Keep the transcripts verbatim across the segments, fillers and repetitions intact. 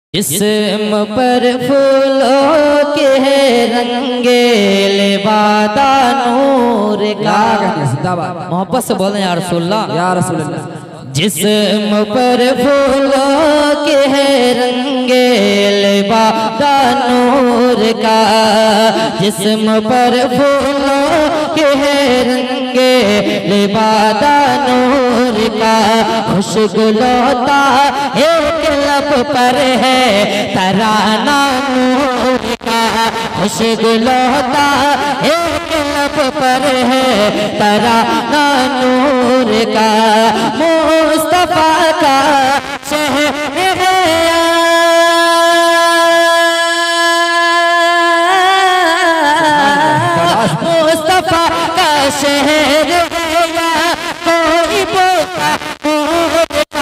जिस्म पर फूलों के रंगे लिबादा नूर का। मोहब्बत से बोलें या रसूलल्लाह, या रसूलल्लाह। जिस्म पर फूलों के रंगे लिबादा नूर का, जिस्म पर फूलों के रंगे लिबादा नूर का। खुशगुलोता एक लब पर है तराना नूर का, खुशगुलोता एक लब पर है तराना नूर का। मुस्तफा का शहर गया, मुस्तफा का शहर गया, कोई बोला नूर का।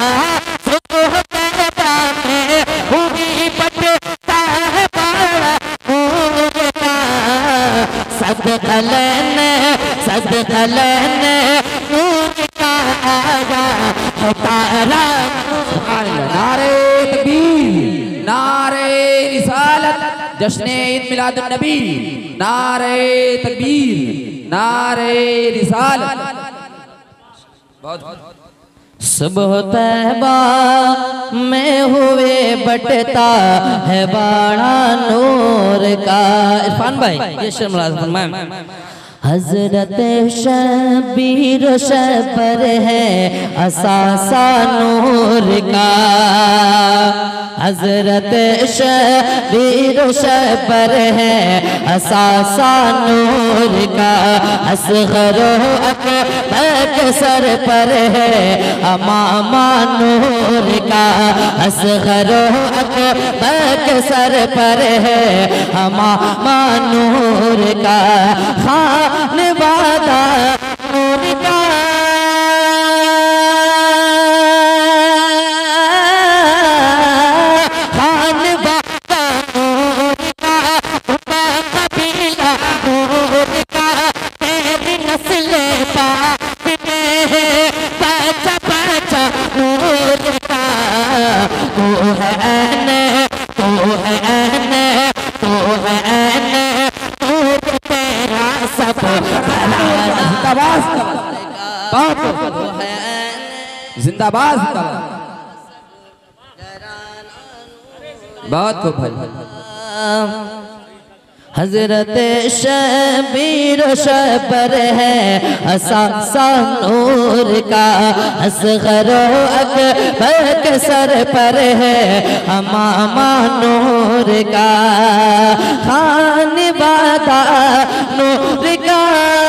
सदखलन सदखलन नूर का आया है तारा। नारे तकबीर, नारे रिसालत, जश्ने ईद मिलादुन नबी, नारे तकबीर, नारे रिसालत। बहुत सुबह तैबा में हुए बटता है बाड़ा नूर का। इरफान भाई ये शेर मुलाज़ फरमाएं। हजरत शबीर शबर है असासा नूर का, हजरत शबीर शबर है असासा नूर का। असग़र अकबर सर पर है अमामा नूर का, असग़र अकबर सर पर है अमामा नूर का। खान वादा नूर का, खान वादा नूर का, कबीला नूर का। तेरी नस्ल पाक में है बचा बचा नूर का। तू है ऐने, तू है ऐने, तू है ऐने नूर तेरा सब। जिंदाबाद, बहुत खूब भाई। हजरत शबीर शबर है असासा नूर का, असग़र अकबर सर पर है अमामा नूर का। खान वादा नूर का,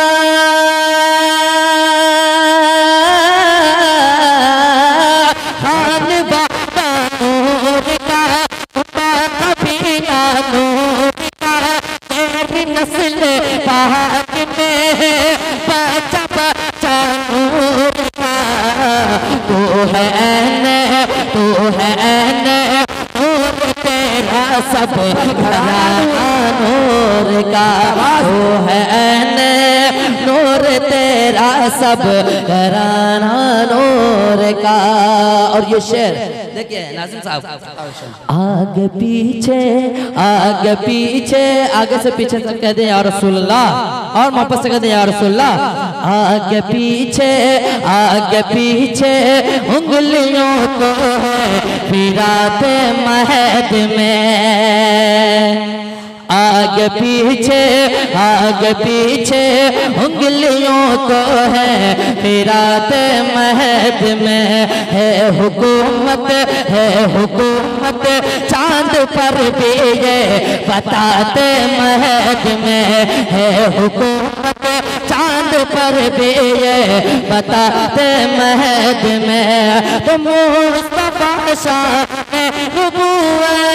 खान वादा नूर का, कबीला नूर का। तेरी नस्ल पाक में है बचा बचा नूर का। तू है ऐने, तू है ऐने नूर तेरा सब घराना नूर का। तू है ऐने नूर तेरा सब घराना नूर का। और ये शेर देखिए नाज़िम साहब, आगे पीछे आगे पीछे, आगे से पीछे तक कह दे या रसूलल्लाह, और मोहब्बत से कह दे या रसूलल्लाह। आगे पीछे आगे पीछे उंगलियों को है फिराते महद में, आगे पीछे आगे पीछे उंगलियों को है फिराते महद में। है हुकूमत है हुकूमत चांद पर भी ये बताते महद में। है हुकूमत चांद पर भी ये बताते महद में। तो मुस्तफा शान नबूवत,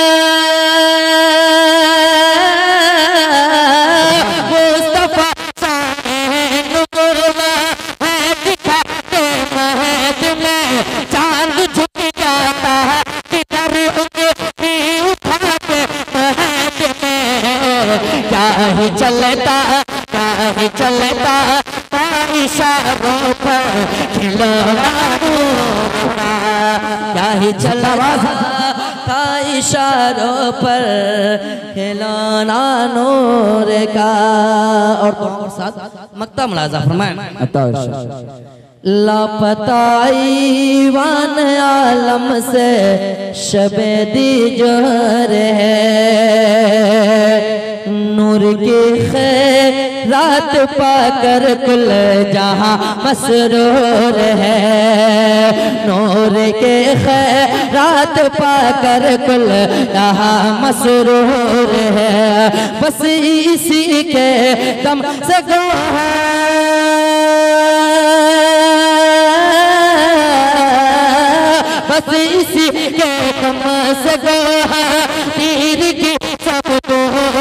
मुस्तफा शान नबूवत है दिखाते महद में। चांद झुक जाता है किधर उंगली उठाते महद में। क्या ही चलता क्या ही चलता इशारों पर खिलौना क्या ही चलता इशारों पर खिलौना नूर का। और तो और साथ मक्ता मुलाजा फरमाएं। लापता ईवान आलम से शबे दी जोहर है, नूर की खैरात पाकर कुल जहां मसरूर है, नूर के खैरात पाकर कुल जहां मसरूर है। बस इसी के दम से गवाह बस इसी के दम से गवाह तीर की सब तो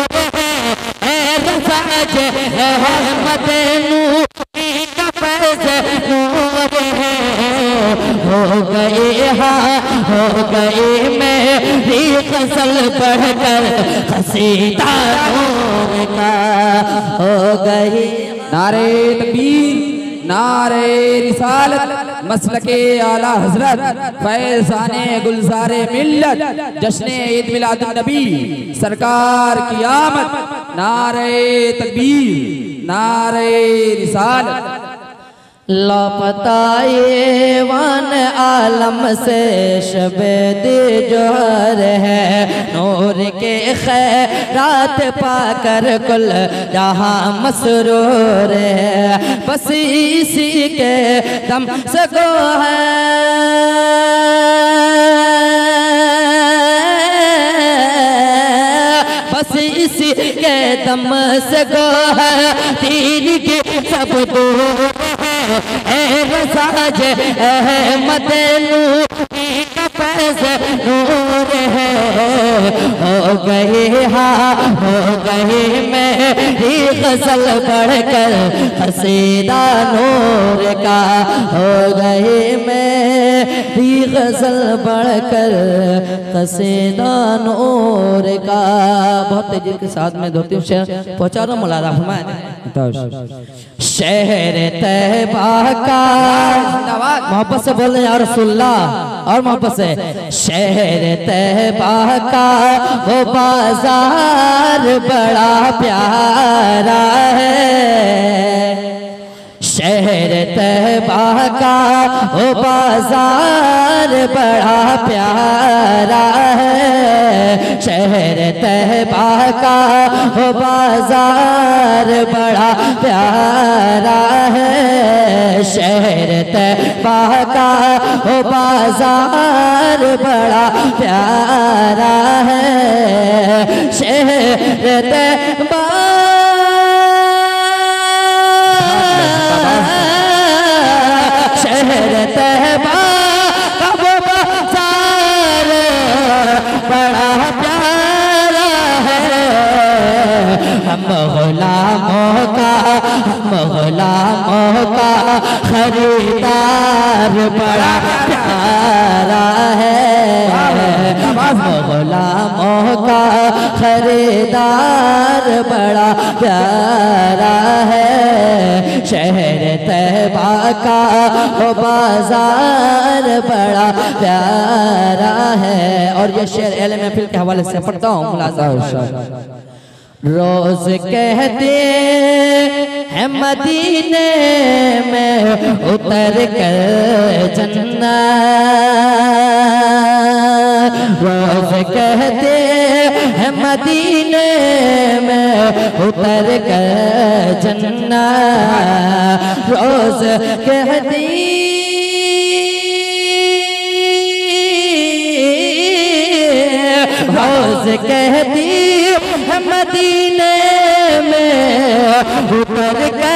अहमद नूर का फैज़ नूर है। हो गए हाँ हो गए मेरी ग़ज़ल पढ़कर क़सीदा नूर का हो गई। नारे तकबीर, नारे रिसालत, मसलके आला हजरत, फैज़ाने गुलज़ारे मिल्लत, जश्ने ईद मिलादुन नबी, सरकार की आमद। नारे तकबीर, नारे रिसालत। लापता ईवान आलम से शबे दी जोहर है, नूर के खैरात पाकर कुल जहां मसरूर है। बस इसी के दम से गो है बस इसी के दम से गो है तीर की सब तो रसाज अहमद नूर का फैज़ नूर है। हो गए हाँ हो गए मेरी ग़ज़ल पढ़कर क़सीदा नूर का, हो गए मेरी ग़ज़ल पढ़कर क़सीदा नूर का। बहुत तेजी के साथ में धोती हूँ, पहुँचा रहा मुलादा फरमाए। शहर तैबा का मोहब्बत से बोले या रसूलुल्लाह, और मोहब्बत से शहर तैबा का वो बाजार बड़ा प्यारा है, शहर तैबा का वो बाजार बड़ा प्यारा है, शहर तैबा का वो बाजार बड़ा प्यारा है, शहर तैबा का वो बाजार बड़ा प्यारा है, शहर तैबा शहर तैबा का वो बाजार बड़ा प्यारा है। हम गुलामों का हम गुलामों का खरीदार बड़ा प्यारा है, हम गुलामों का खरीदार बड़ा प्यारा है, शहर तैबा का वो बाजार बड़ा प्यारा है। और ये शेर अहले महफिल के हवाले से पढ़ता हूँ मुलाज़ा। रोज कहते हैं मदीने में उतर कर जन्नत, रोज कहते हैं मदीने में उतर कर जन्नत, रोज कहती रोज कहती मदीने में उतर के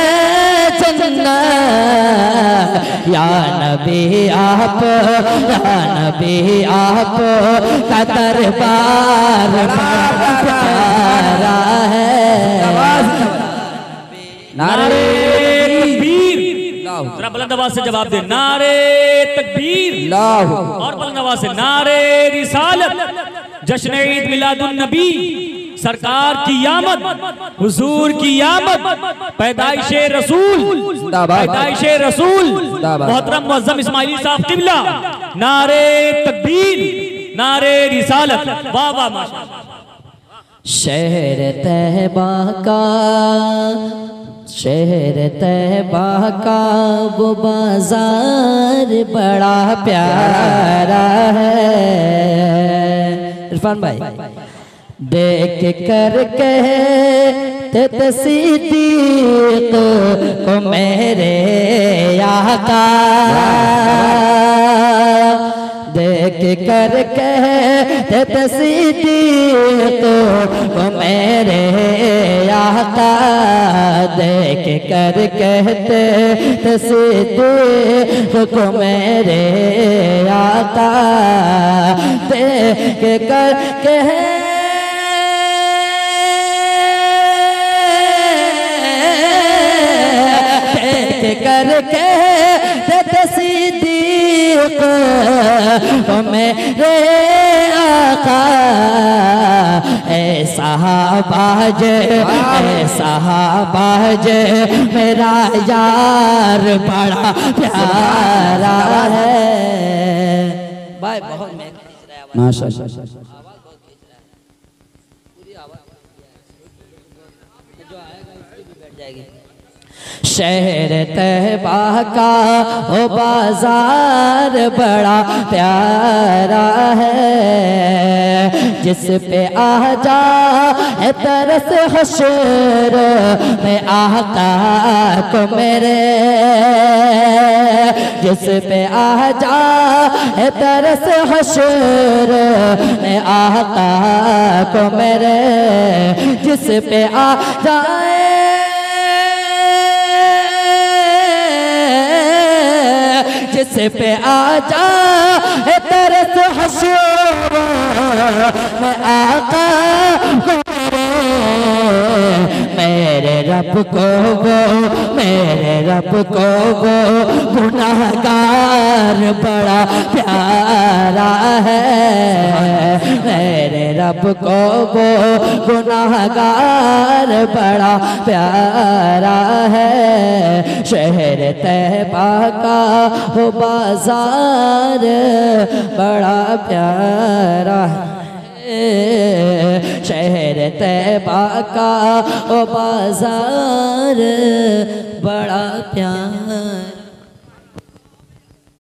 जन्नत, या नबी आप या नबी आप का दरबार प्यारा है। नारे तकबीर, जरा बुलंद आवाज से जवाब दे। नारे तकबीर और बुलंद आवाज से नारे रिसालत, जश्न ईद मिलादुन नबी, सरकार की आमद, हुजूर की आमद, पैदाइश रसूल, पैदाइश रसूल, मोहतरम मुअज्जम इस्माइली साहब किबला, नारे तकबीर, नारे रिसालत। वाह वाह माशाअल्लाह। शहर तैबा का, शहर तैबा का वो बाजार बड़ा प्यारा है। इरफान भाई देख कर कहते तस्दीक को मेरे आका, देख कर कहते तस्दीक को मेरे आका, देख कर कहते तस्दीक को मेरे आका, देख कर कह करके तस्दीक मेरे आका, ऐसा बाज ऐसा बाज मेरा यार बड़ा प्यारा है। भाई बहुत माशाअल्लाह। शहर तैबा का ओ बाजार बड़ा प्यारा है, जिस पे आ जा तरस हशर में आका को मेरे, जिस पे आ जा तरस हशर में आका को मेरे, जिस पे आ जाए जिस पे आ जा तरस हशर में आका मेरे रब को वो मेरे रब को वो गुनाहगार बड़ा प्यारा है, मेरे रब को वो गुनाहगार बड़ा प्यारा है। शहर तैबा का वो बाजार बड़ा प्यारा है, शहर तैबा का वो बाजार बड़ा प्यारा।